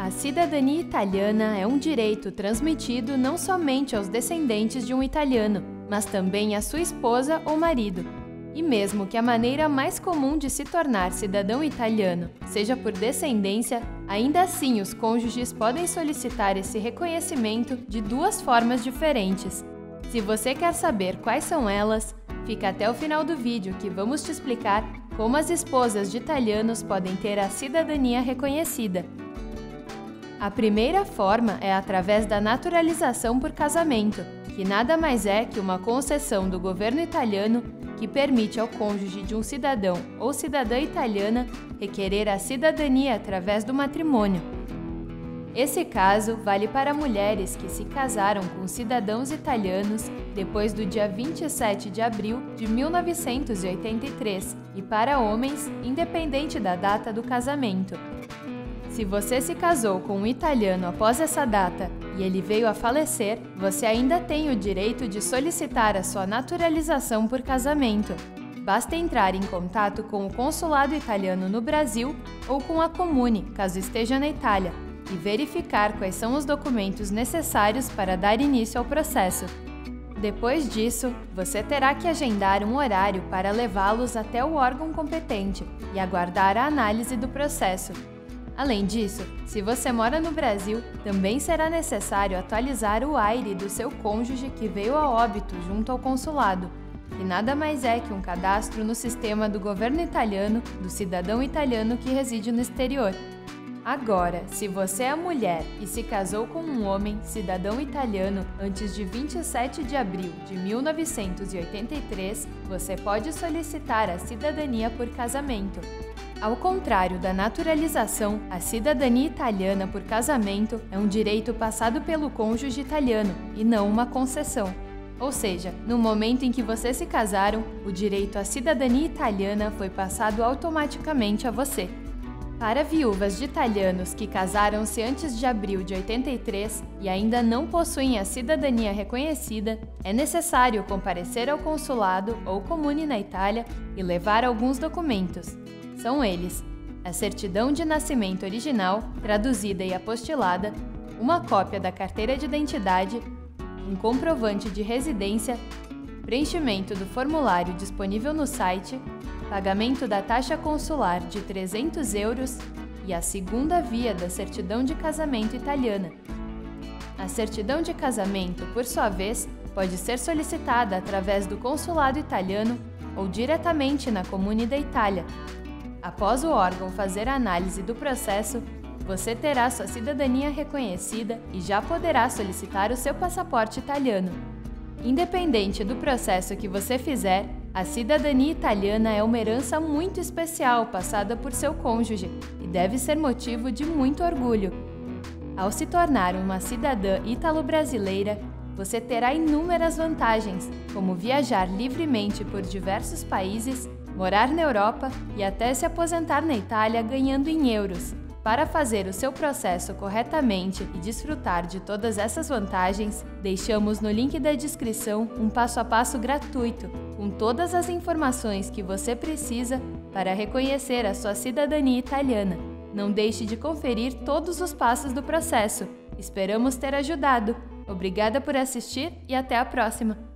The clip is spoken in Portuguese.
A cidadania italiana é um direito transmitido não somente aos descendentes de um italiano, mas também à sua esposa ou marido. E mesmo que a maneira mais comum de se tornar cidadão italiano seja por descendência, ainda assim os cônjuges podem solicitar esse reconhecimento de duas formas diferentes. Se você quer saber quais são elas, fica até o final do vídeo que vamos te explicar como as esposas de italianos podem ter a cidadania reconhecida. A primeira forma é através da naturalização por casamento, que nada mais é que uma concessão do governo italiano que permite ao cônjuge de um cidadão ou cidadã italiana requerer a cidadania através do matrimônio. Esse caso vale para mulheres que se casaram com cidadãos italianos depois do dia 27 de abril de 1983 e para homens, independente da data do casamento. Se você se casou com um italiano após essa data e ele veio a falecer, você ainda tem o direito de solicitar a sua naturalização por casamento. Basta entrar em contato com o consulado italiano no Brasil ou com a Comune, caso esteja na Itália, e verificar quais são os documentos necessários para dar início ao processo. Depois disso, você terá que agendar um horário para levá-los até o órgão competente e aguardar a análise do processo. Além disso, se você mora no Brasil, também será necessário atualizar o AIRE do seu cônjuge que veio a óbito junto ao consulado, que nada mais é que um cadastro no sistema do governo italiano do cidadão italiano que reside no exterior. Agora, se você é mulher e se casou com um homem cidadão italiano antes de 27 de abril de 1983, você pode solicitar a cidadania por casamento. Ao contrário da naturalização, a cidadania italiana por casamento é um direito passado pelo cônjuge italiano e não uma concessão. Ou seja, no momento em que vocês se casaram, o direito à cidadania italiana foi passado automaticamente a você. Para viúvas de italianos que casaram-se antes de abril de 83 e ainda não possuem a cidadania reconhecida, é necessário comparecer ao consulado ou comune na Itália e levar alguns documentos. São eles: a certidão de nascimento original, traduzida e apostilada, uma cópia da carteira de identidade, um comprovante de residência, preenchimento do formulário disponível no site, pagamento da taxa consular de 300 € e a segunda via da certidão de casamento italiana. A certidão de casamento, por sua vez, pode ser solicitada através do consulado italiano ou diretamente na Comune da Itália. Após o órgão fazer a análise do processo, você terá sua cidadania reconhecida e já poderá solicitar o seu passaporte italiano. Independente do processo que você fizer, a cidadania italiana é uma herança muito especial passada por seu cônjuge e deve ser motivo de muito orgulho. Ao se tornar uma cidadã ítalo-brasileira, você terá inúmeras vantagens, como viajar livremente por diversos países, morar na Europa e até se aposentar na Itália ganhando em euros. Para fazer o seu processo corretamente e desfrutar de todas essas vantagens, deixamos no link da descrição um passo a passo gratuito, com todas as informações que você precisa para reconhecer a sua cidadania italiana. Não deixe de conferir todos os passos do processo. Esperamos ter ajudado. Obrigada por assistir e até a próxima!